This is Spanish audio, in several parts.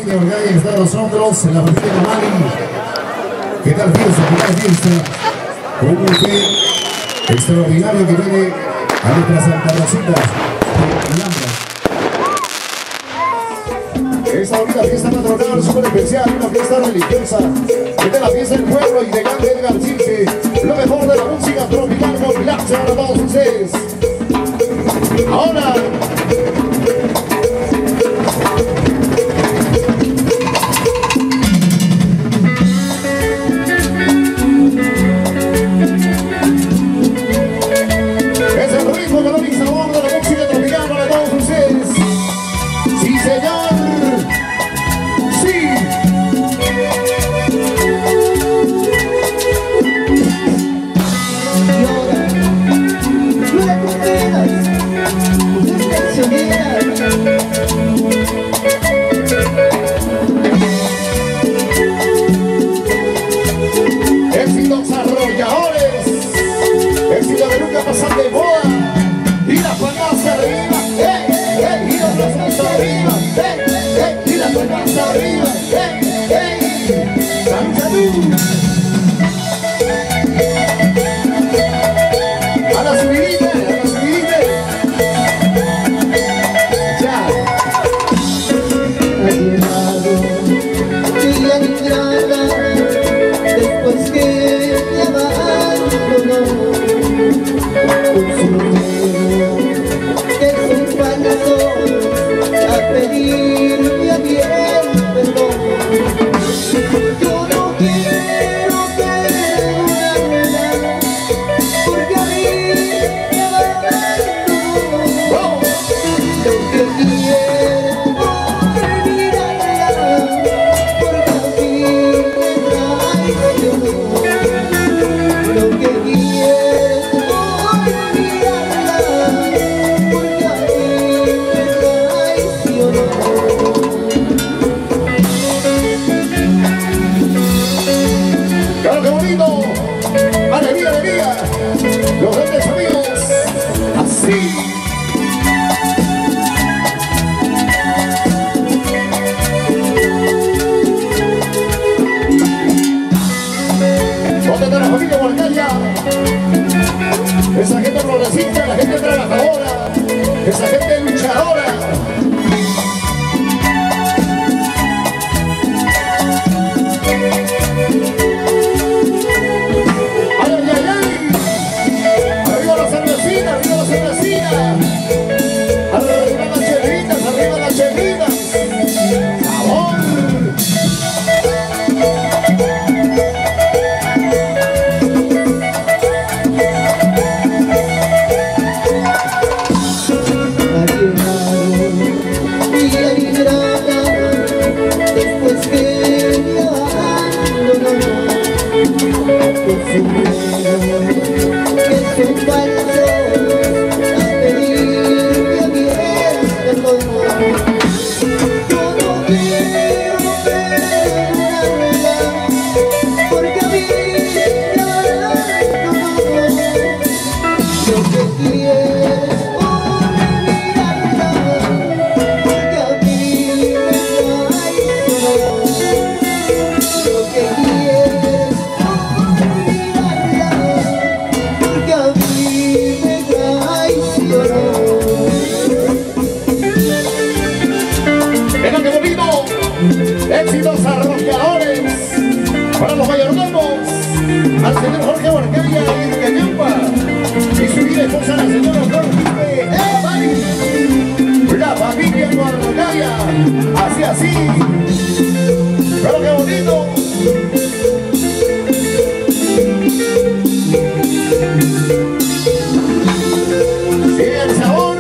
familia Orgaya que está con nosotros, la familia Mamani. ¿Qué tal fiesta? ¿Qué tal fiesta? Con un buffet extraordinario que viene a nuestras Santa Rosita de esta bonita fiesta patronal súper especial, una fiesta religiosa. Esta es la fiesta del pueblo y de grande Edgar Chilce. Lo mejor de la música tropical con Lacho para todos ustedes. Ahora. Es el ritmo, color y sabor de la música tropical para todos ustedes. Sí, señor. Sí. Éxitos arrolladores, éxitos que nunca pasan de moda, y las palmas arriba, y los brazos arriba, y las palmas arriba, a la subidita, ya. Ha llegado día de entrada, después que me abandonó con su número, que son falsos a pedirme a bien perdón. Yo no quiero perdonarla, porque a mí me abandonó. Lo que quiero olvidarla, porque a mí me traicionó. Lo que quiero olvidarla, porque a mí me traicionó. ¡Claro, qué bonito! ¡Alegría, alegría! Los grandes amigos, así. ¿Dónde está la familia Huarcaya? Esa gente progresista, la gente trabajadora, esa gente luchadora. ¡Ay, ay, ay, ay! ¡Arriba la cervecita, arriba la cervecita! ¡Arriba las chelitas, arriba las chelitas! ¡Sabor! Ha llegado día ingrata, después que me abandonó con su número, que son falsos a pedirme a bien perdón. Yo no quiero perdonarla, porque a mí me abandonó. Lo que quiero olvidarla, porque a mí me traicionó. Lo que quiero olvidarla, porque a mí me traicionó. ¡Venga, qué bonito! ¡Éxitos arrolladores! Para los mayordomos, al señor Jorge Huarcaya y Cañampa, y su vida esposa, la señora Jorge Mari. La familia Huarcaya, así, así. ¡Pero qué bonito! ¡Sigue el sabor!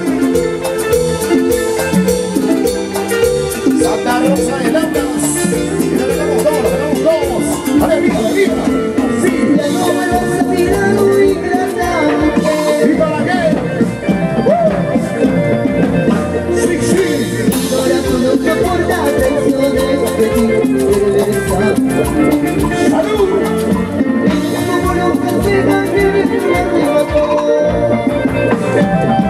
Santa Rosa de Launas. Y la tenemos todos. ¡Alegría, alegría! ¡Sí! La número se ha tirado y grata ¿Y para qué? ¡Sí, sí! corazón no soporta traiciones, pedir cerveza. ¡Salud! Como no castiga que me mató.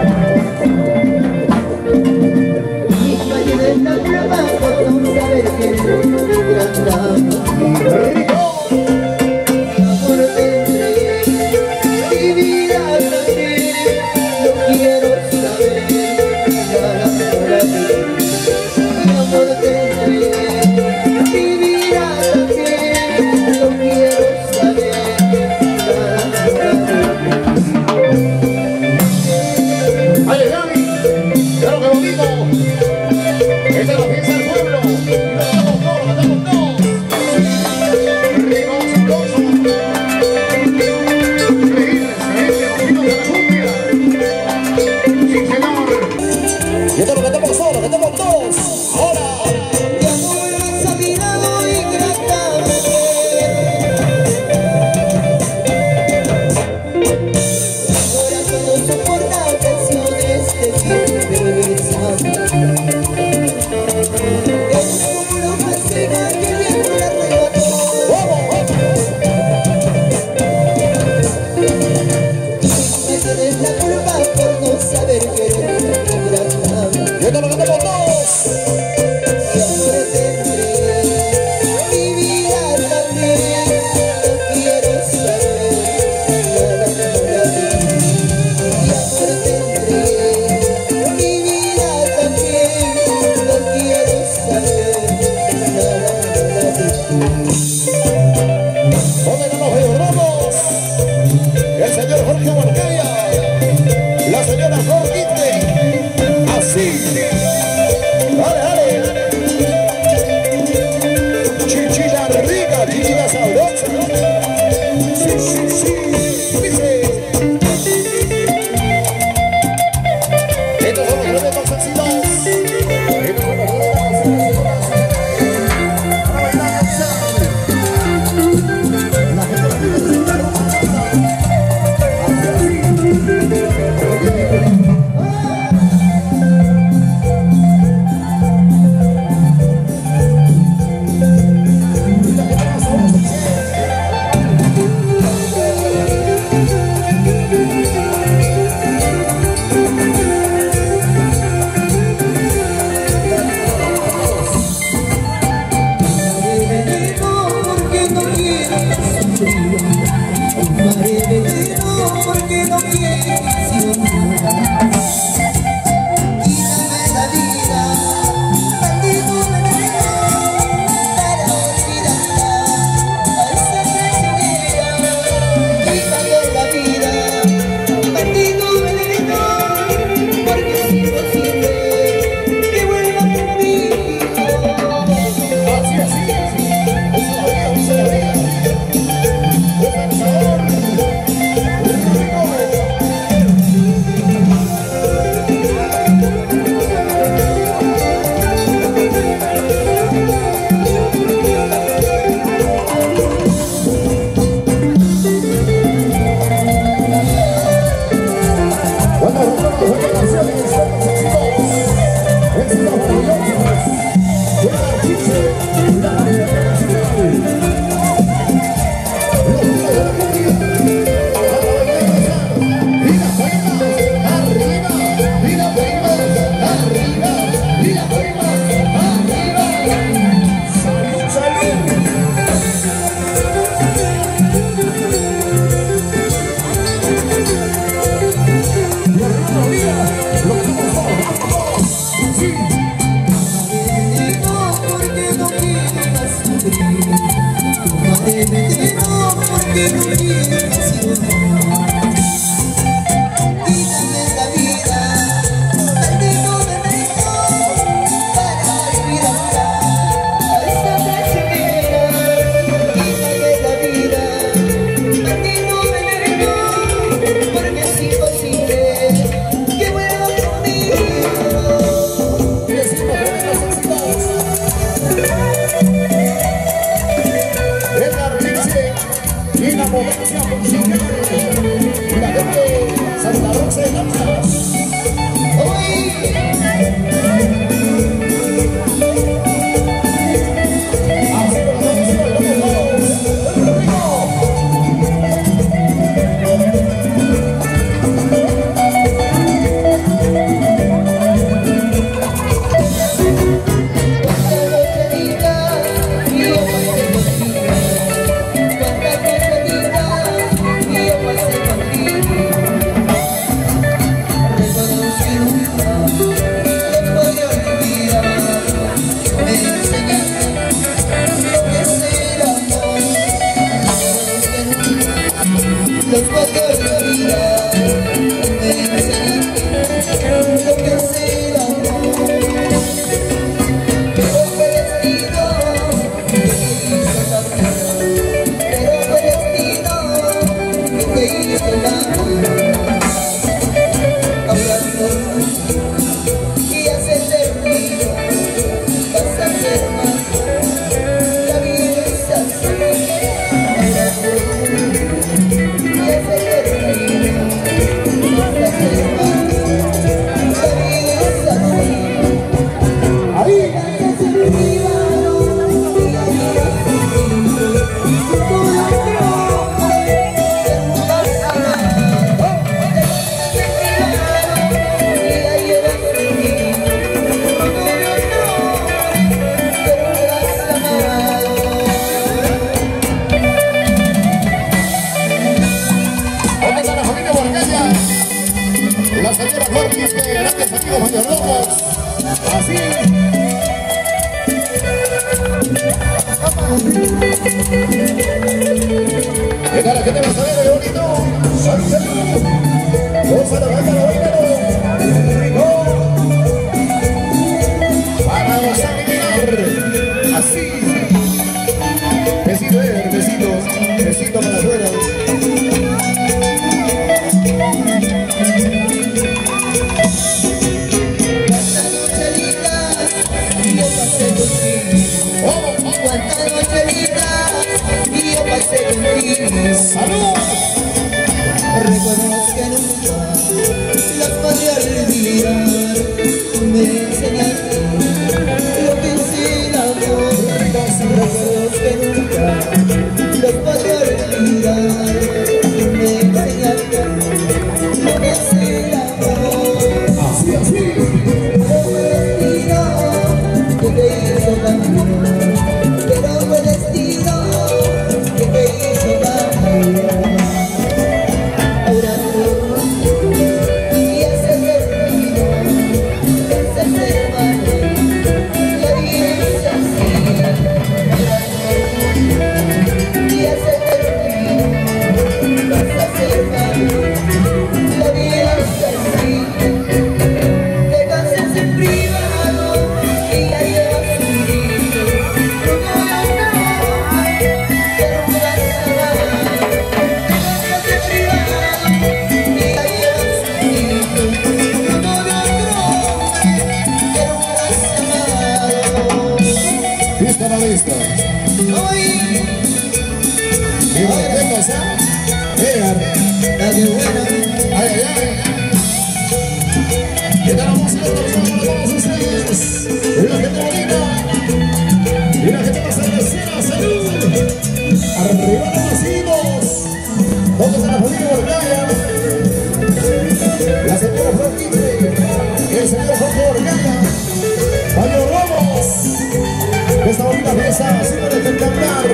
Mis valles de la prueba, por no saber que amor tendré, vivirá también, lo quiero saber. ¡Ay, Gaby! ¡Claro que lo digo! ¡Esta es la fiesta del pueblo! ¡Y lo cantamos todos, lo cantamos todos! ¡Ricos y gozosos! ¡Increíbles, excelentes, los de la cumbia! ¡Sí, señor! Y esto lo cantamos todos, lo cantamos todos. ¡Ahora! ¿Qué tal la gente de Masadero? ¡Qué bonito! ¡Salud, salud! ¡Gózalo, cántalo, bailalo! ¡Rico! Para gozar y mirar. Así. Besito, besito. Besito para afuera. Cuántas noches lindas y yo pasé contigo. ¡Salud! Recuerdos que nunca las podré olvidar. Me enseñaste lo que es el amor. Recuerdos que nunca los podré olvidar. Me enseñaste lo que es el amor. Así, así. Como el destino que te hizo cambiar. Pero fue el destino que te hizo cambiar. Ahora tú y ese destino te hace ser malo. La vida es así. Ahora tú y ese destino vas a ser malo. La vida es así. Te casas en privado y ya llevas un hijo. ¿Listo o no listo? Mira, ¿qué pasa? Mira. Ay, ay, ay. ¿Qué tal la música para todos ustedes? Mira, gente bonita. Mira, gente más agradecida. ¡Salud! Arriba los vecinos. Todos en la familia Orgaya. La señora Flor Libre. El señor Jorge Orgaya. Mario Ramos. Esta bonita fiesta, así para cantar.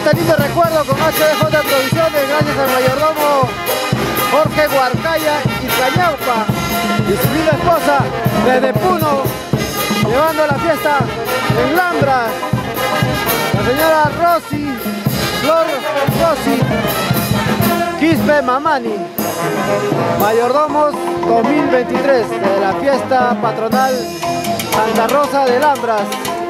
este lindo recuerdo con HDJ Producciones, gracias al mayordomo Jorge Huarcaya y Cañaupa y su linda esposa desde Puno, llevando la fiesta en Lambras, la señora Rosy, Flor Rosy, Quispe Mamani, mayordomos 2023 de la fiesta patronal Santa Rosa de Lambras.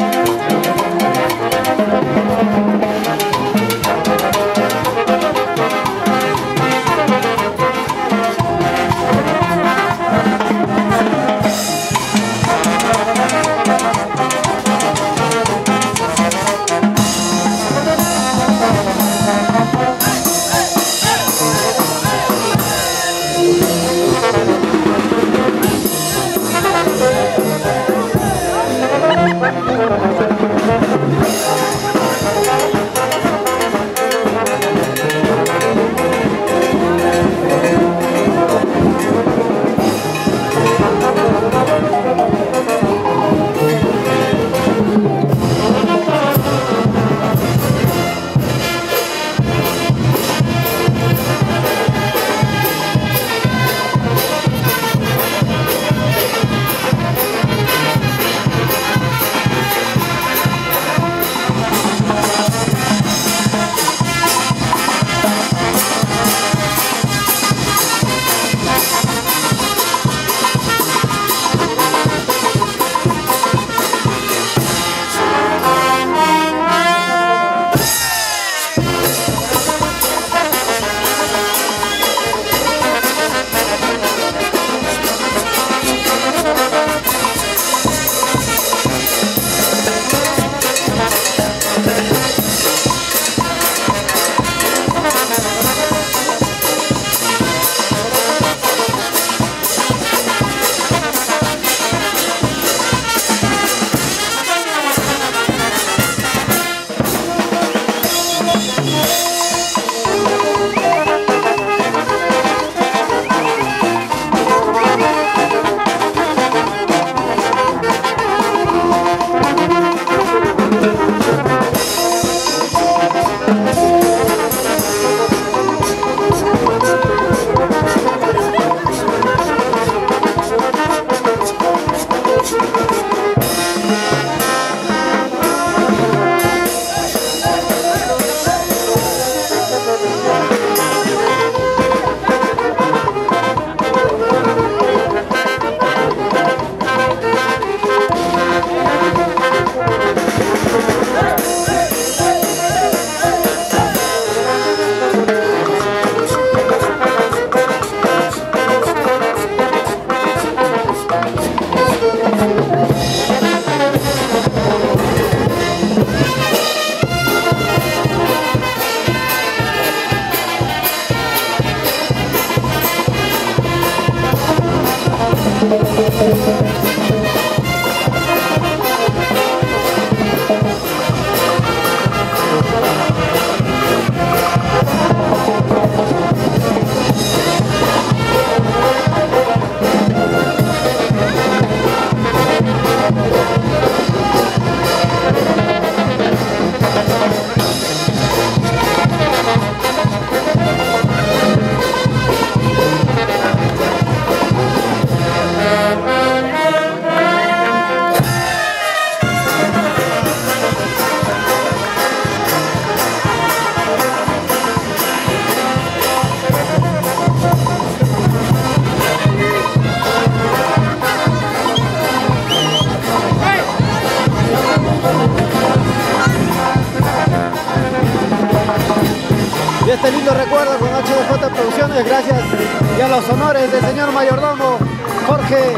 Este lindo recuerdo con HDJ Producciones, gracias y a los honores del señor mayordomo Jorge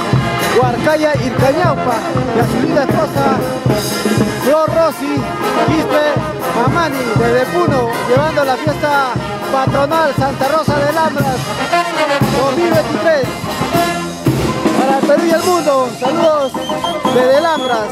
Huarcaya y Cañaupa y a su linda esposa Flor Rosy, Quispe Mamani desde Puno, llevando la fiesta patronal Santa Rosa de Lambras 2023 para el Perú y el mundo. Saludos desde Lambras.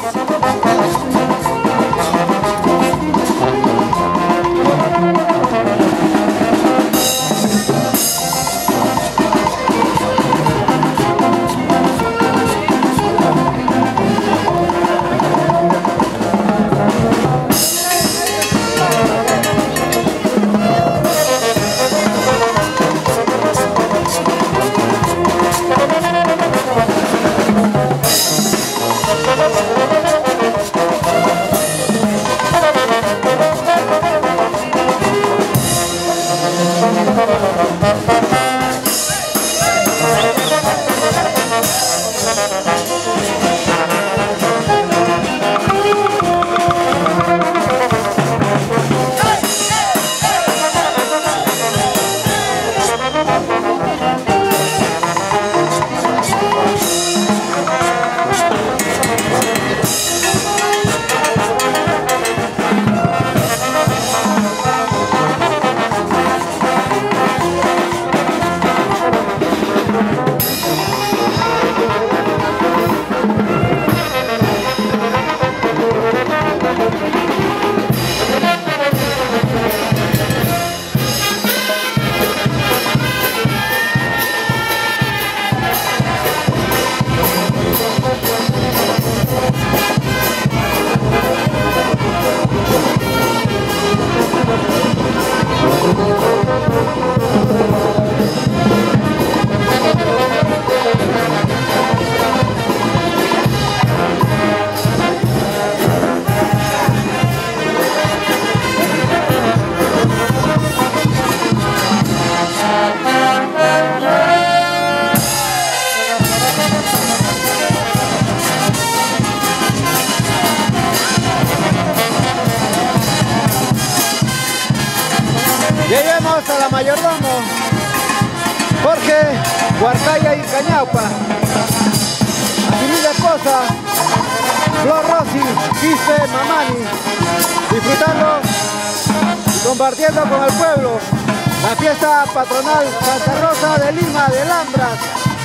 Lleguemos a la mayordomo Jorge Huarcaya y Cañaupa. A mi linda esposa Flor Rossi, Quispe Mamani, disfrutando y compartiendo con el pueblo la fiesta patronal Santa Rosa de Lima de Lambras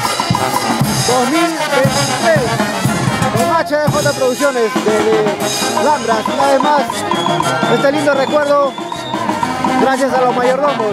2023 con HDJ Producciones de Lambras. Una vez más, este lindo recuerdo gracias a los mayordomos.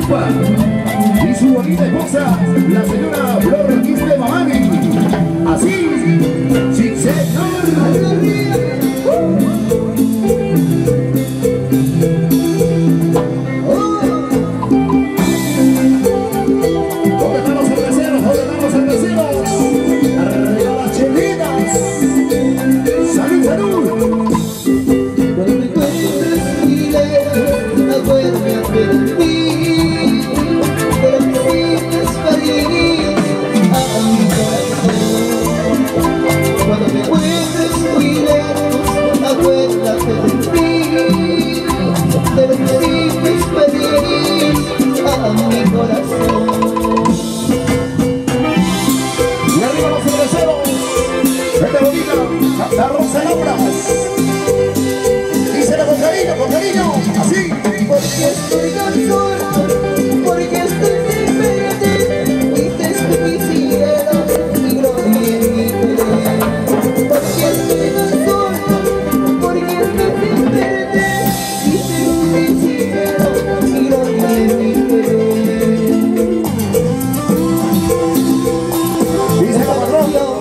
Cañampa. Y su bonita esposa, la señora Flor Quispe Mamani. Así, sí señor. Santa Rosa de Laura. Díselo con cariño, así. Porque estoy tan solo, porque estoy sin verte, y te estoy mi cielo, mi gloria y mi querer. Porque estoy tan solo, porque estoy sin verte, y te estoy mi cielo, mi gloria y mi querer. Díselo con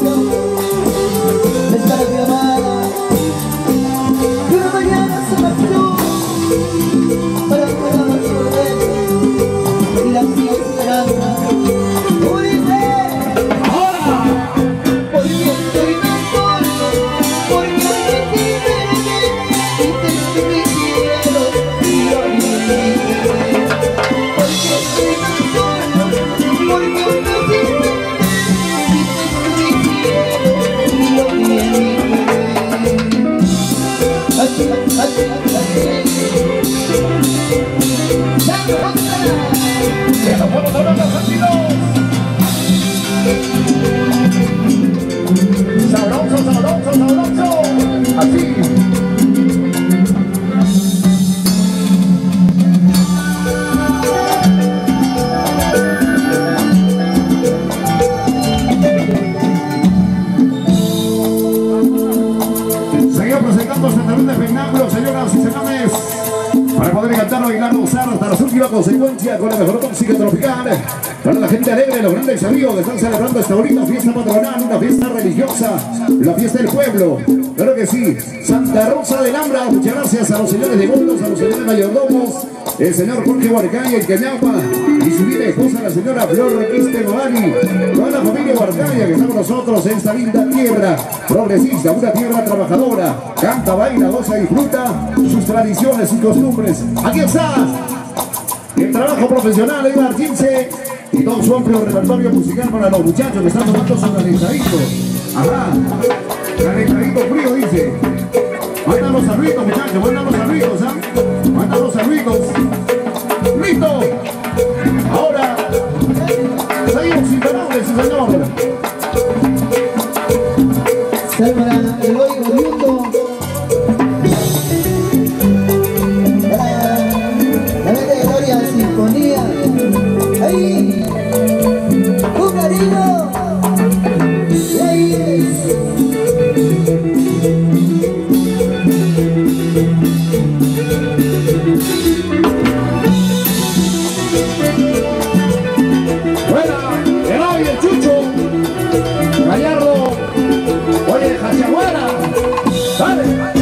sabroso, así. Seguimos presentando Santa Luz de Espectáculos, señoras y señores, para poder cantar, bailar, gozar hasta las últimas consecuencias con la mejor música tropical. Para la gente alegre, los grandes amigos que están celebrando esta bonita fiesta patronal, una fiesta religiosa, la fiesta del pueblo. Claro que sí, Santa Rosa de Laura. Muchas gracias a los señores de Gondos, a los señores mayordomos, el señor Jorge Huarcaya, el Cañampa, y su vida esposa, la señora Flor Quispe Mamani, toda la familia Huarcaya que está con nosotros en esta linda tierra progresista, una tierra trabajadora, canta, baila, goza y disfruta sus tradiciones y costumbres. Aquí está el trabajo profesional, Edgar 15, y todo su amplio repertorio musical para los muchachos que están tomando su calentadito. Ajá, calentadito frío, dice. Mandan los saluditos, muchachos, mandan los saluditos, ¿ah? Mandan los saluditos. ¡Listo! Ahora, seguimos imparables, sí señor. Salva el hoy oriundo. La mente de Gloria Sinfonía. ¡Ahí! ¡Un cariño! ¡Y ahí es! Buena, el hoy, el Chucho, Gallardo, oye, Jachaguara, dale.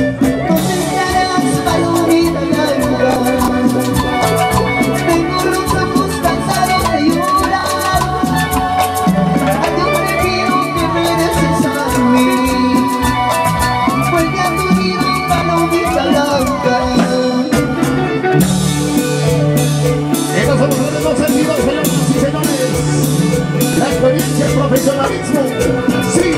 Experiencia, el profesionalismo, sí.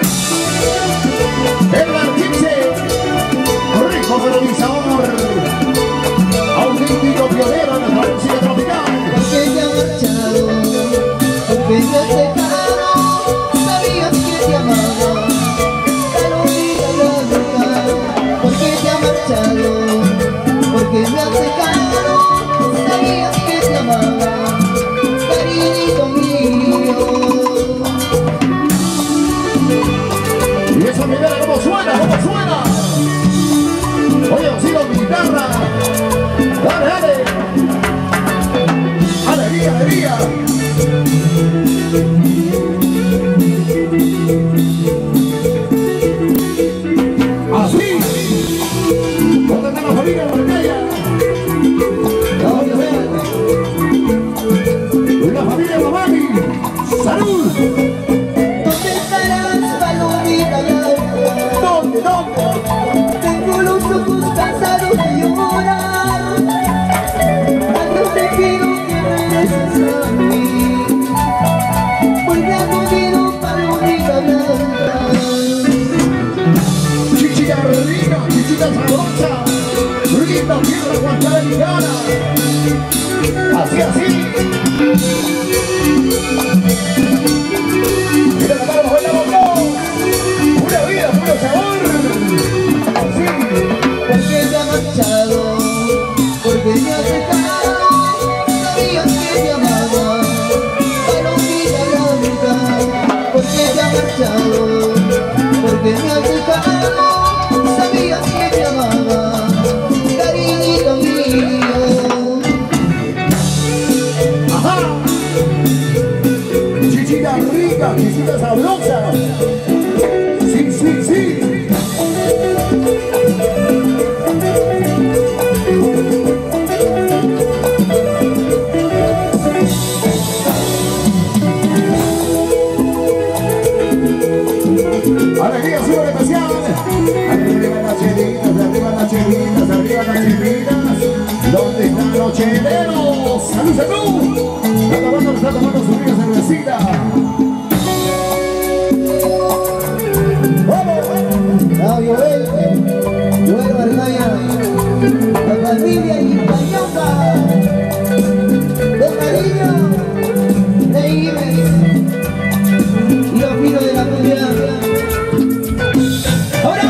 Edgar 15, rico colonizador, auténtico pionero de la música tropical. Porque te ha marchado, porque te has dejado, sabías que te amaba, pero mira la verdad. Porque te ha marchado, porque me has dejado, sabías que te amaba, cariñito mío. Y eso mira cómo suena, cómo suena. Oye, sigo mi guitarra. Dale, dale. ¿Dónde está la familia Huarcaya? La familia Mamani. ¡Salud! ¿Dónde estarás, palomita blanca? ¿Dónde? Tengo los ojos cansados de llorar. Cuando te pido que regreses a mí, vuelve conmigo, palomita blanca. Chichita rica, chichita sabrosa, linda tierra huancaicana. Así. Mira la mano, bailamos todos. Pura vida, puro sabor. Así. Porque te ha marchado, porque te has dejado, sabías que te amaba, palomita blanca. Porque te ha marchado, porque me has dejado, sabías que te amaba, cariñito mío. Ajá. Chichita rica, chichita sabrosa. Sí. Alegría súper especial. Arriba las chelitas, arriba las chelitas, arriba las chelitas. ¿Dónde están los cheleros? ¡Salud! Está tomando su rica cervecita. ¡Vamos! Joel Huarcaya, la familia Ipañoca, de cariño, de Ives, y los pinos de la cumbia. ¡Ahora!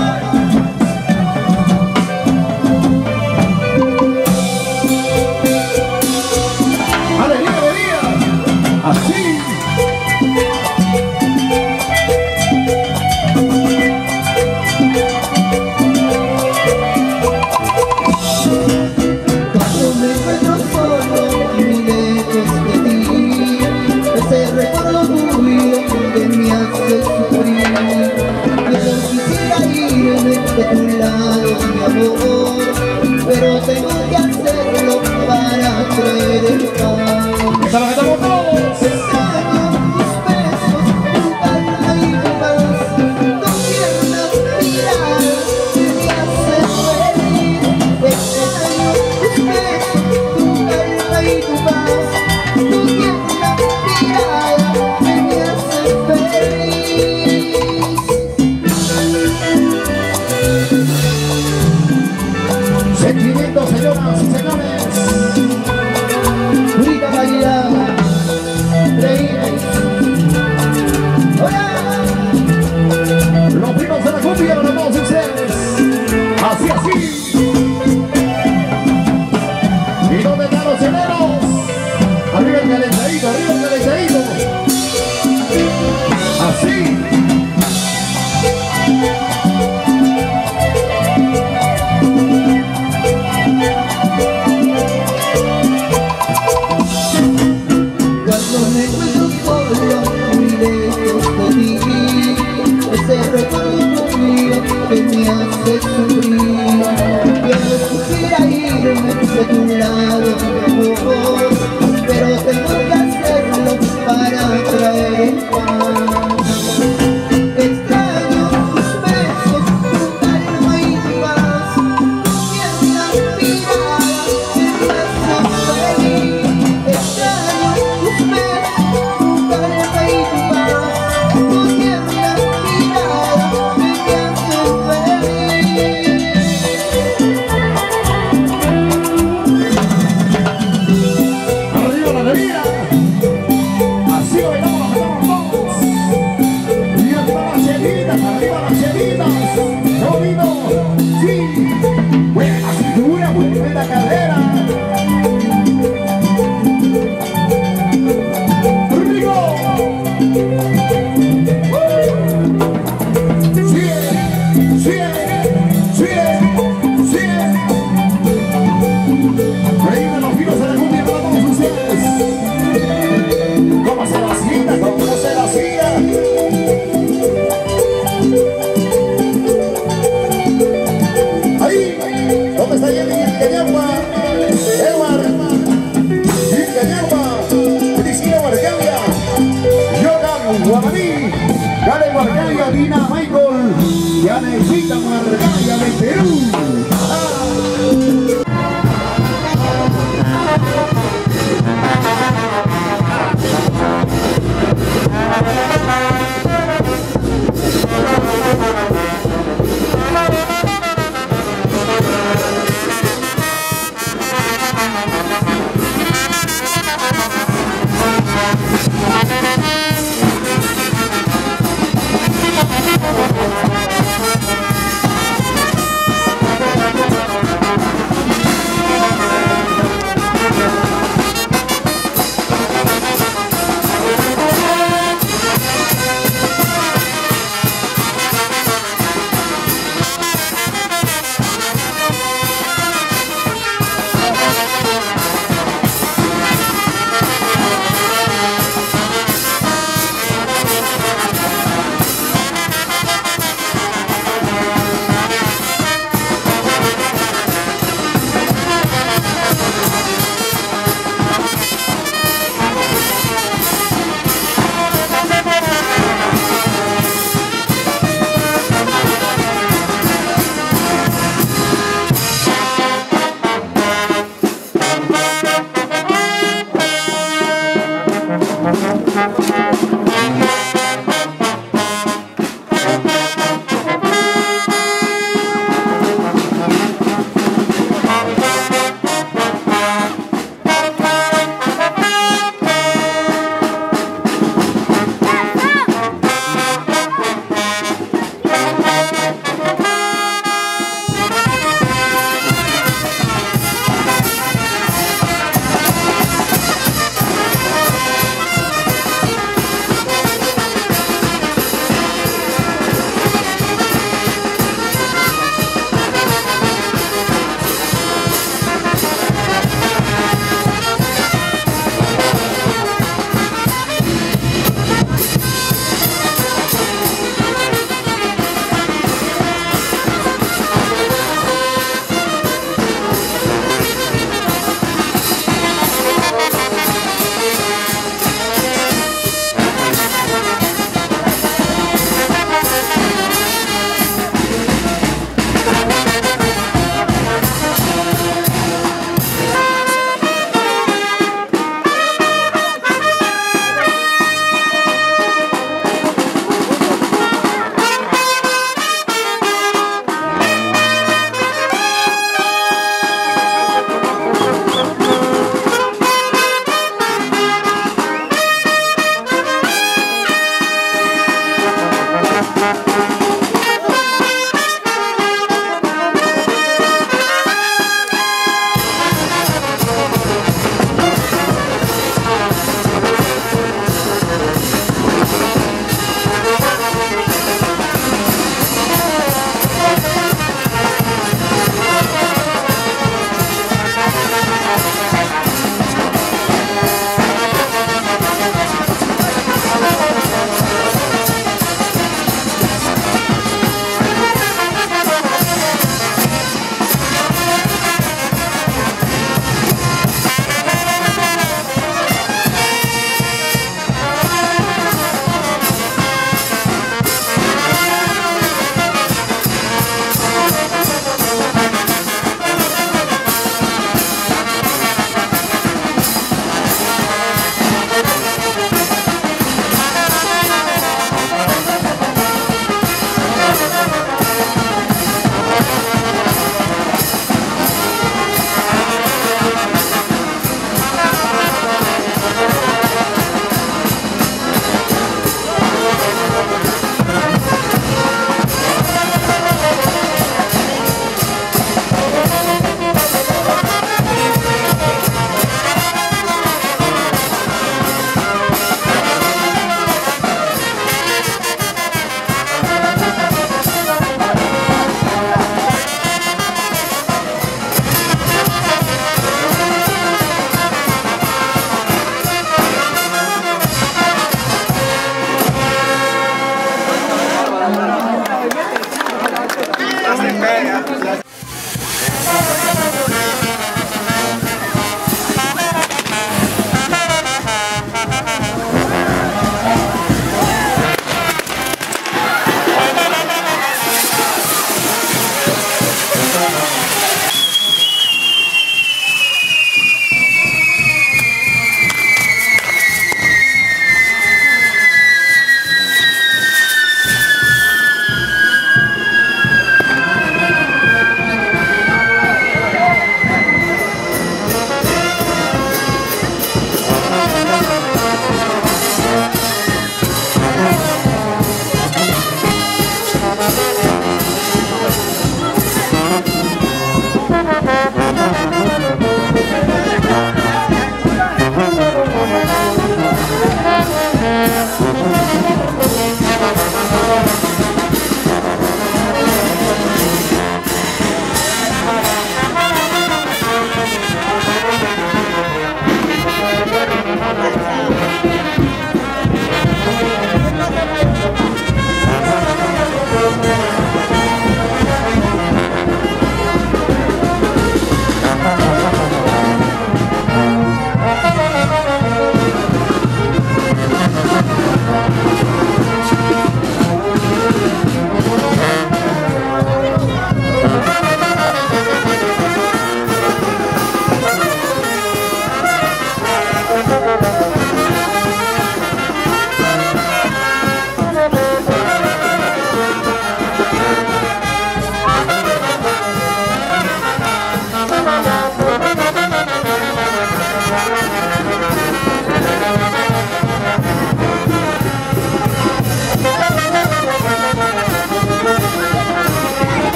¡Alegría! ¡Así! Cuando me encuentro solo y lejos de ti, ese recuerdo tuyo que me hace sufrir. Yo quisiera irme de tu lado, mi amor, pero tengo que hacerlo para traer el paz. ¡Esta la metamos todos! Extraño tus besos, tu calma y tu paz, tu tierna mirada que me hace feliz. Extraño tus besos, tu calma y tu paz, tu tierna mirada que me hace feliz. Sentimientos, señoras y señores. Purita calidad, reír. ¡Hola! Los primos de la cumbia, los dos ustedes. Así. ¿Y dónde están los cheleros? Arriba el calentadito, Así. ¿Dónde está Jenny Cañapa? Edward Cañapa, Cristina Margalia, Jordan Guamaní, Gale Margalia, Dina Michael, Yanecita Margalia de Perú.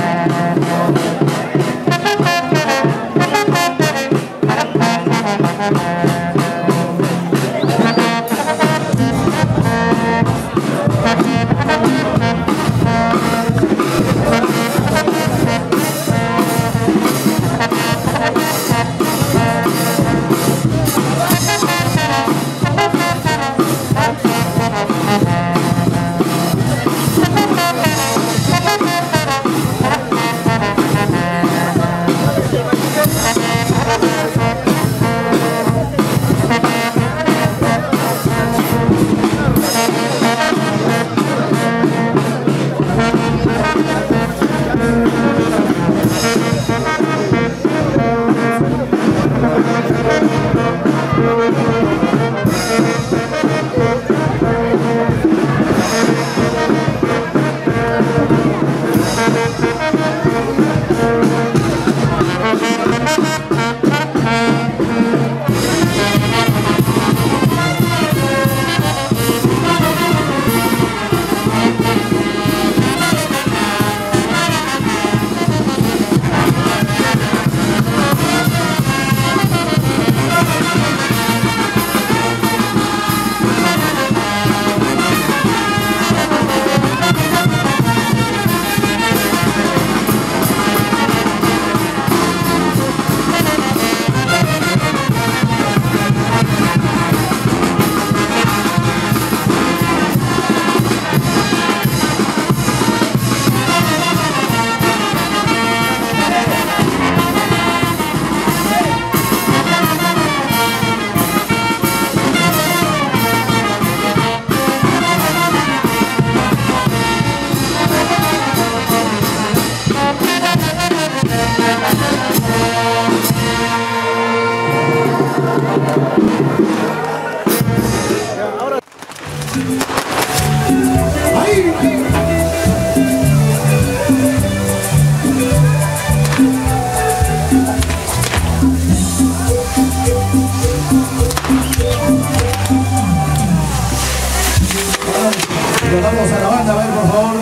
Vamos a la banda, a ver, por favor.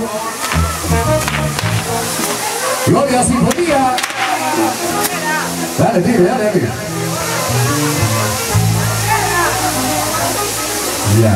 Gloria Sinfonía. Dale, tío, dale, dale. Ya.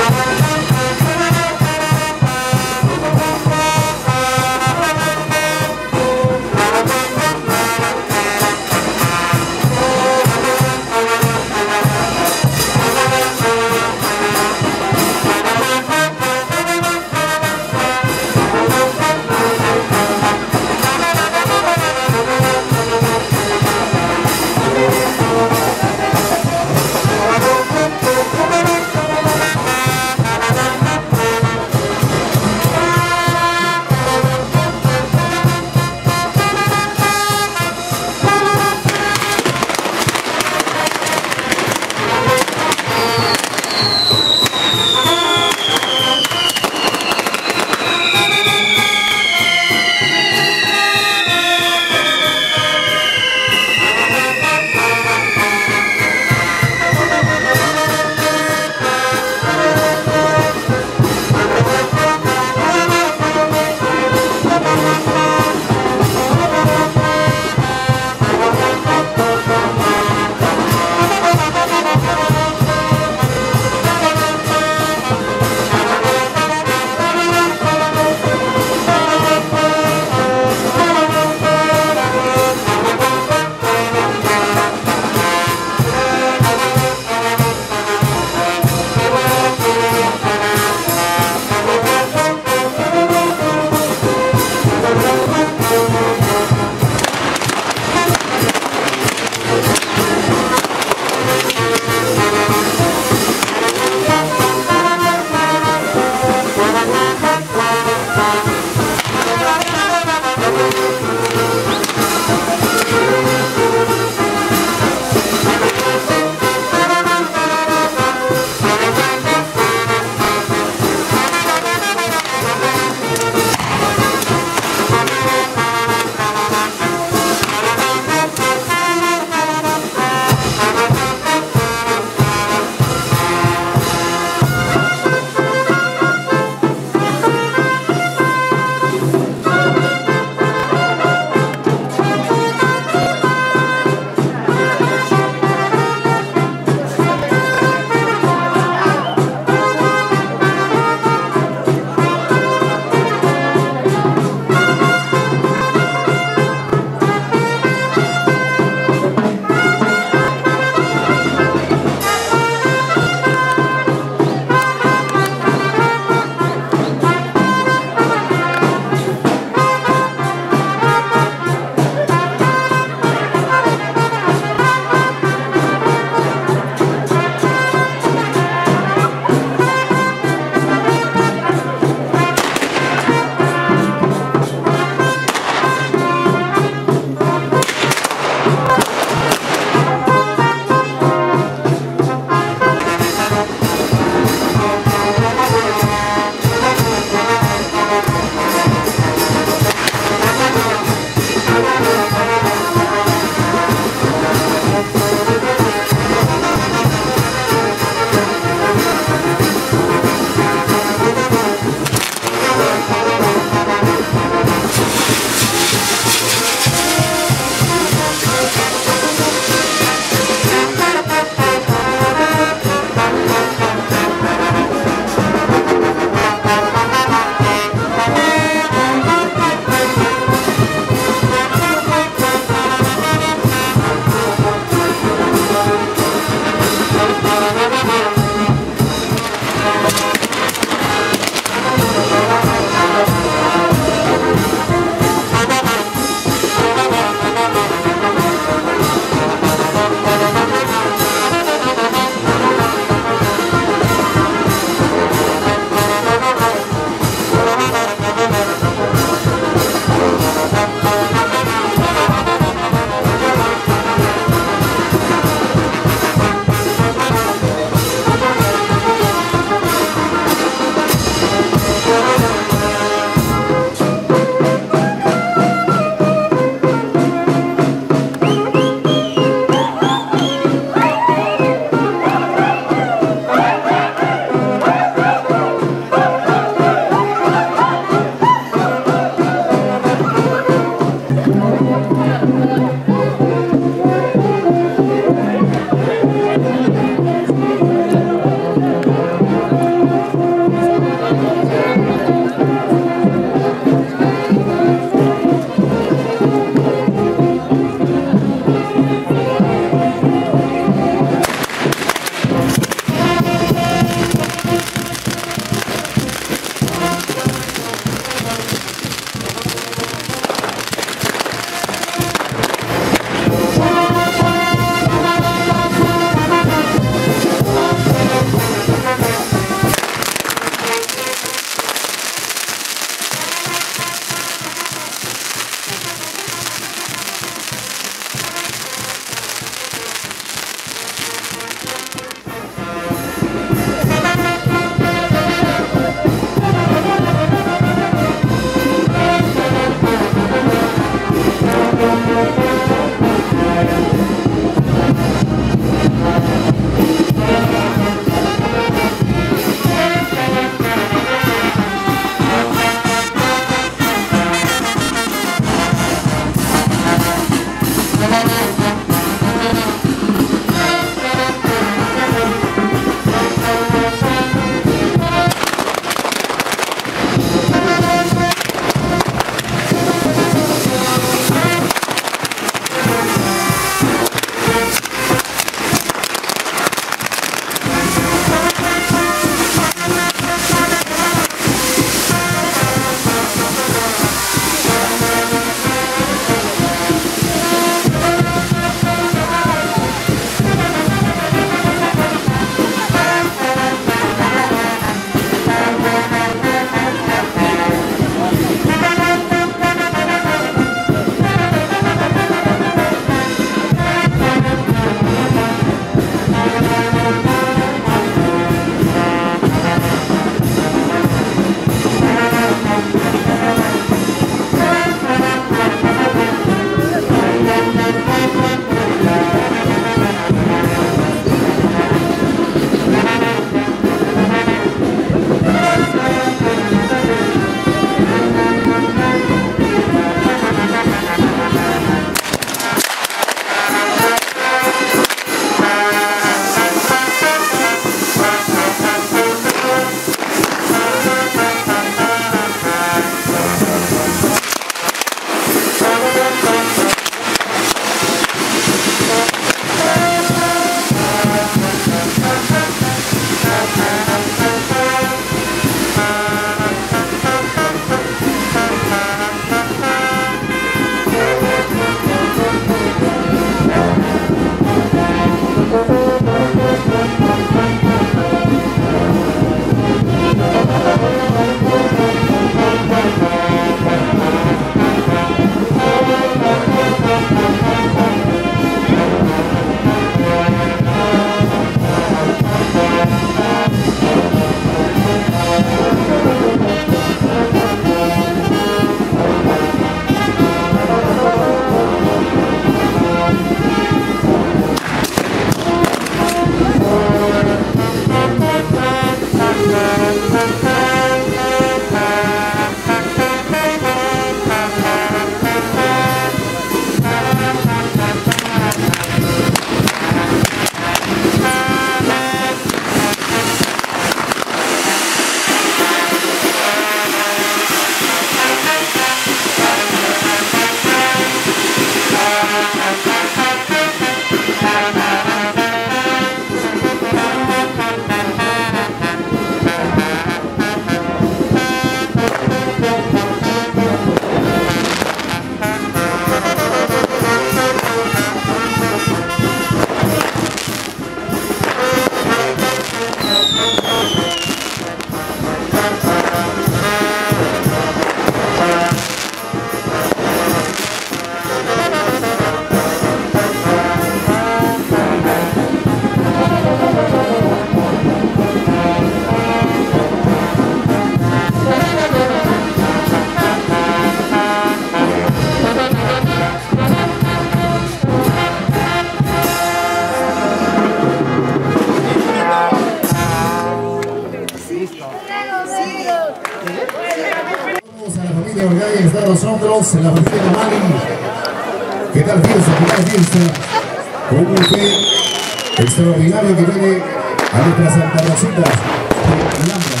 Está nosotros en la familia Mamani. ¿Qué tal fiesta? ¿Qué tal fiesta? Con un buffet extraordinario que viene a nuestras Santa Rosita de Alhambra.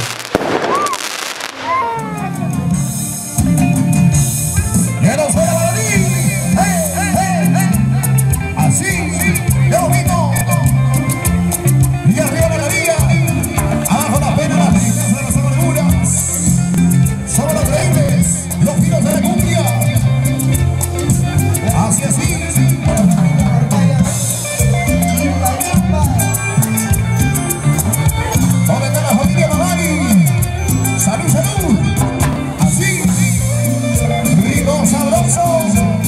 ¡Ya nos fuera Baladín! Así, de bonito. Y arriba la vía. Abajo la pena, la tristeza de las amarguras. Somos los reyes. Los pinos de la cumbia. Así, así. ¿Dónde está la familia Mamani? Salud, salud. Así. Rico, sabroso.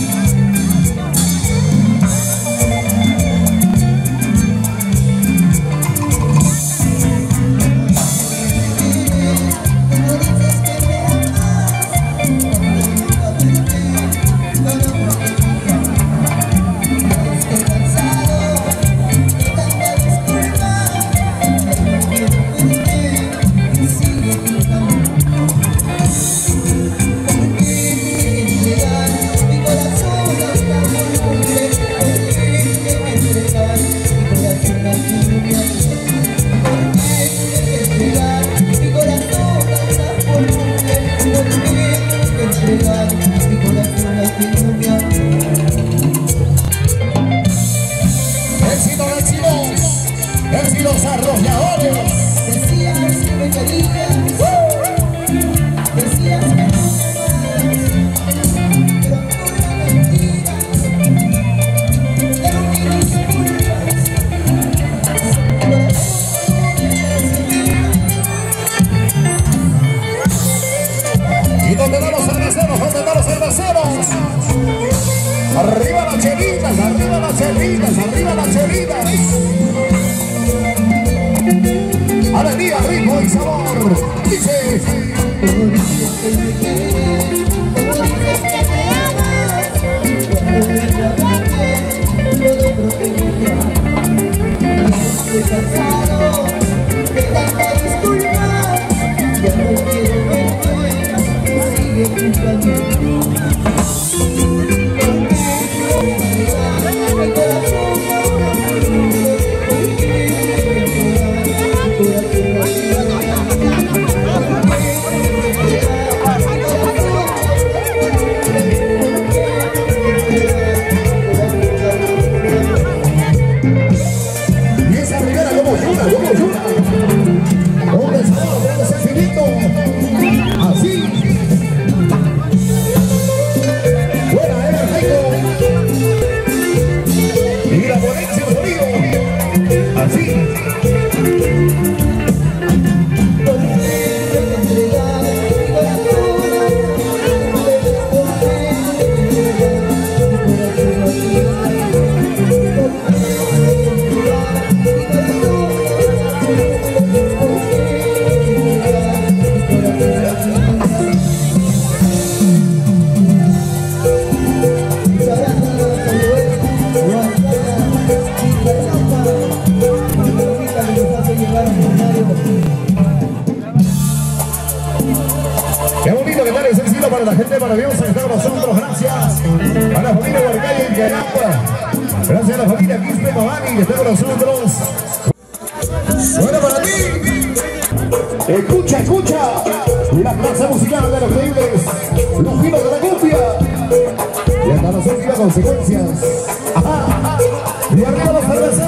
Éxitos arrolladores. Decías que me querías, decías que no me amabas, pero por la mentira, ya no quiero disculpas. ¿Y dónde van los cerveceros? ¿Dónde van los cerveceros? Arriba las chelitas, arriba las chelitas, arriba las chelitas. Alegría, ritmo y sabor. Dice. Estoy cansado de tanta disculpa, ya no quiero verte, sigue tu camino. Qué bonito que tal ese estilo para la gente maravillosa que está con nosotros. Gracias a la familia Huarcaya en Caramba. Gracias a la familia Quispe Mamani que está con nosotros. Suena para ti. Escucha, escucha. La plaza musical de los creíbles. Los finos de la cumbia. Y hasta las últimas consecuencias. Ajá. Y arriba los cerveceros.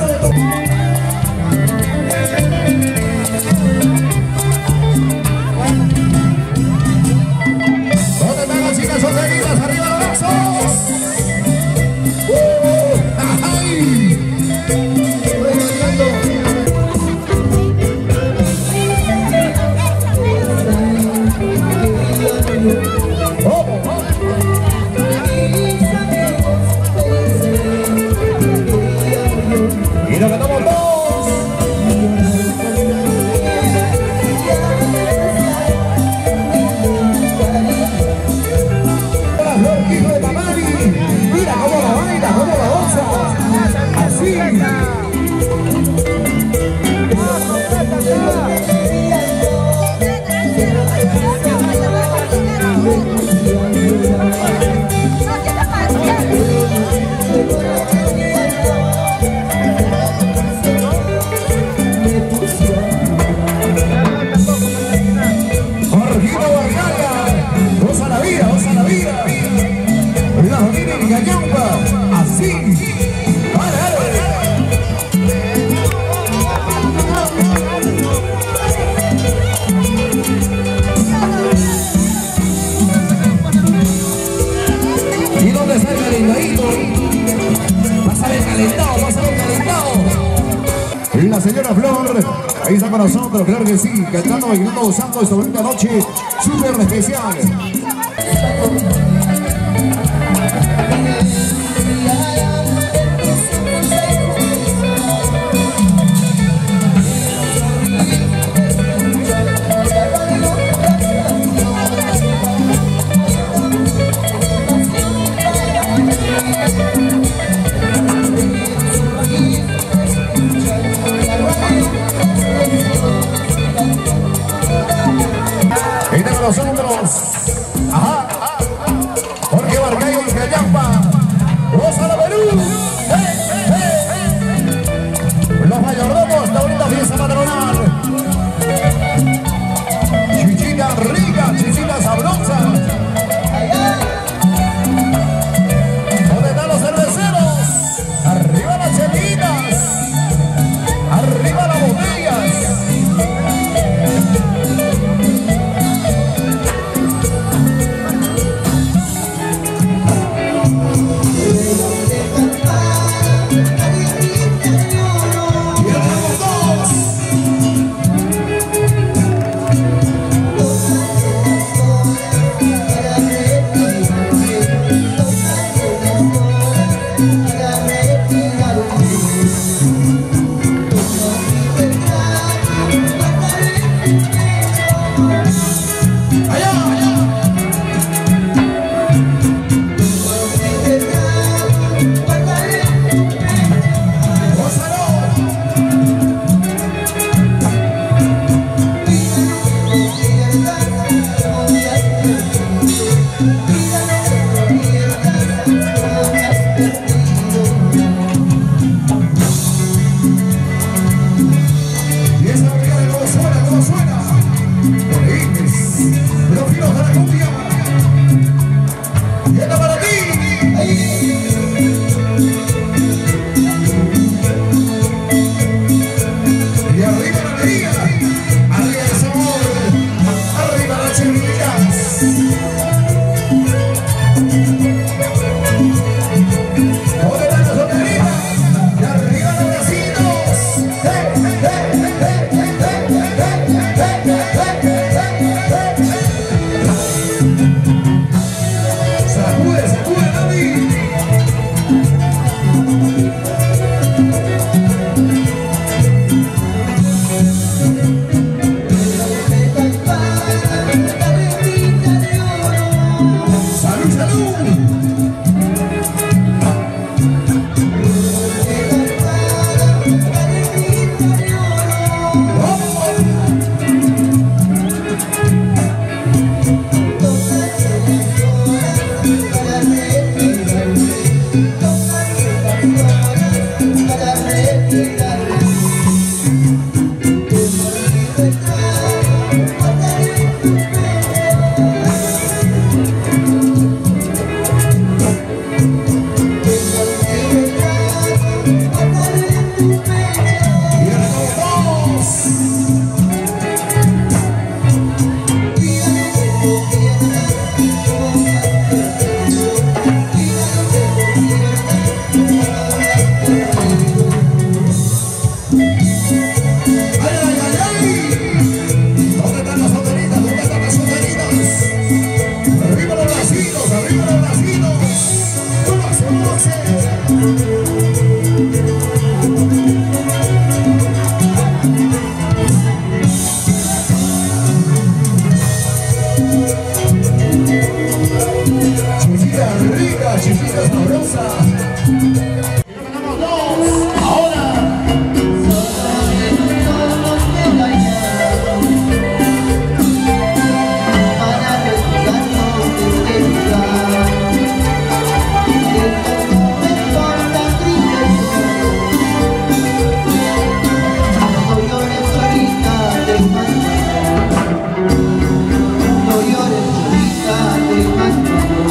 la señora Flor, ahí está con nosotros, claro que sí, cantando, bailando, gozando esta bonita noche súper especial. Nosotros, ajá, Jorge Barcayo y Cayampa, Rosa la Perú, los mayordomos, la bonita fiesta patronal, chichita rica, chichita sabrosa, ¿dónde están los cerveceros? Arriba las chelitas, arriba las botellas.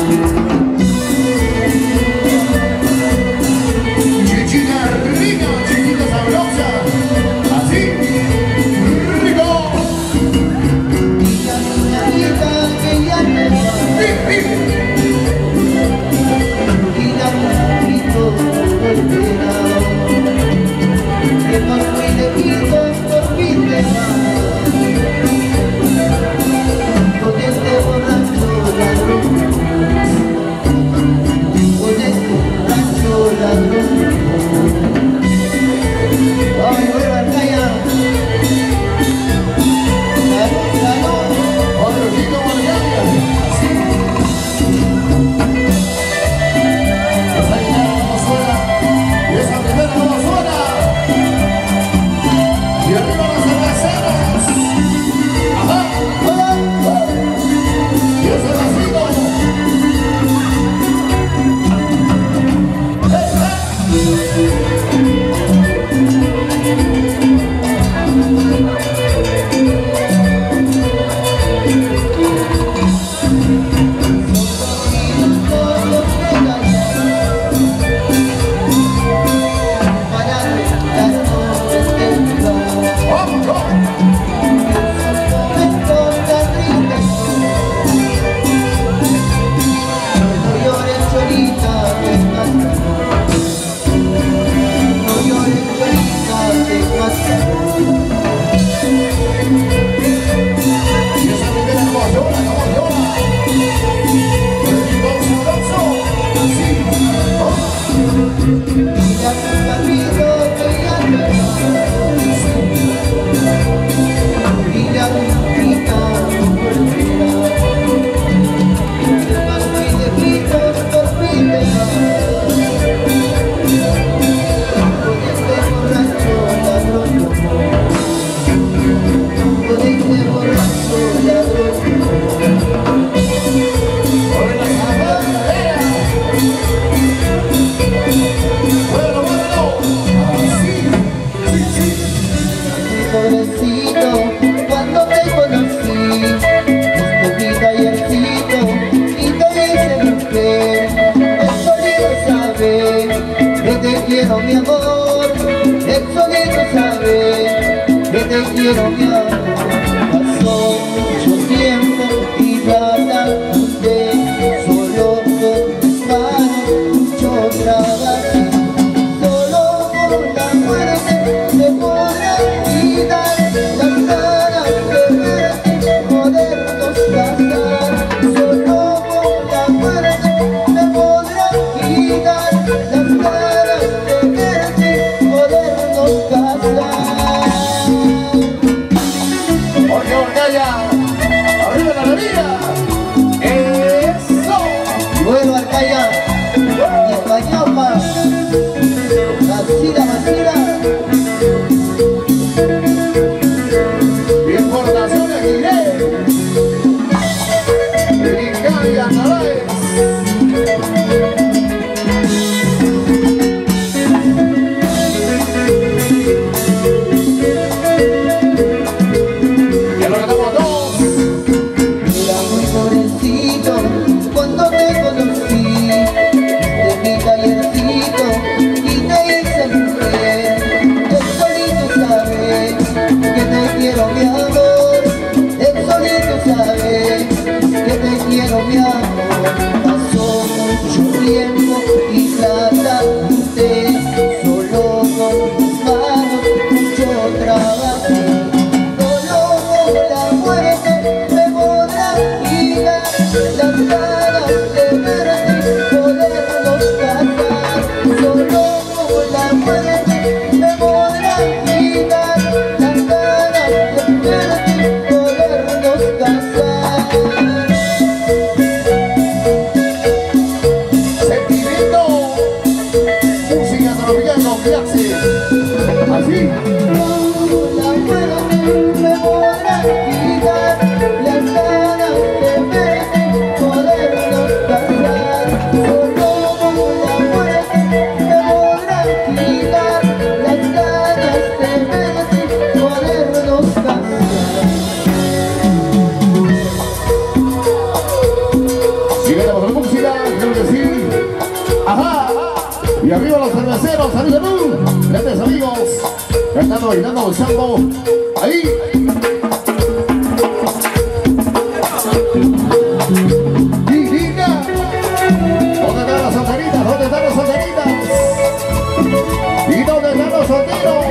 Chichita rica. alegría. Eso. Bueno, Arcaya y Cañapa, Masira, Masira. Importaciones Guiré. Brincaria, Narváez. Ya lo ganamos todos. Era muy jovencito cuando te conocí, de mi tallercito y te hice mujer. El solito sabe que te quiero, mi amor. El solito sabe que te quiero, mi amor. Pasó mucho tiempo y trataste solo con mis manos, mucho trabajé. La muerte me podrá quitar las ganas de verte, podernos casar. Solo la muerte me podrá quitar las ganas de verte, podernos casar. Sentimiento, música tropical, clase. Así. La muerte me podrá quitar las ganas de verte, podernos casar. Solo la muerte me podrá quitar las ganas de verte, podernos casar. Síguete con la música, creo que sí. Ajá. Y arriba los cerveceros, salud, salud. Grandes amigos, cantando, bailando, gozando. Ahí. Divina. ¿Dónde están las solteritas? ¿Dónde están los solteritas? ¿Y dónde están los solteros?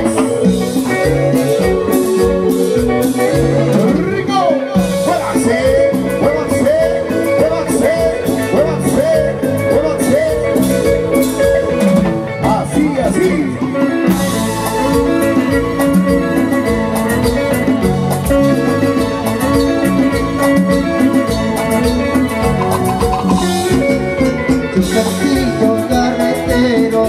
Rico. Muévanse, muévanse, muévanse, muévanse, muévanse. Así, así. Chucacito carretero,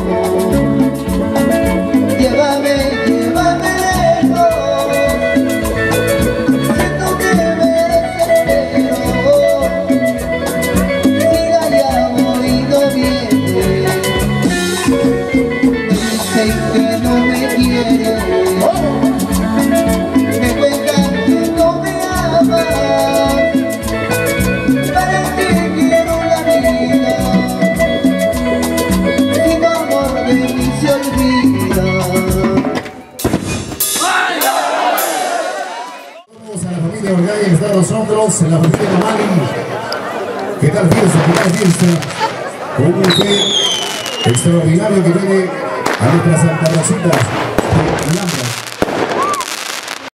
llévame, llévame lejos. Siento que me desespero, si la llamo y no viene. Me dicen que no me quiere, me cuentan que no me ama. ¿Para qué quiero la vida? Si tu amor de mí se olvida. Vamos a la familia Orgaya que está con nosotros, en la familia Mamali. ¿Qué tal fiesta? ¿Qué tal fiesta? Con un buffet extraordinario que viene a nuestra Santa Rosita de Alhambra.